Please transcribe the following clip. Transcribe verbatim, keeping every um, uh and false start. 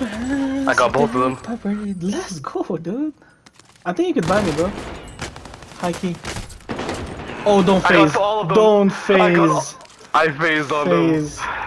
I got both of them. Let's go, dude. I think you could buy me, bro. High key. Oh, don't phase. Don't phase. I, I phased on Phase. them.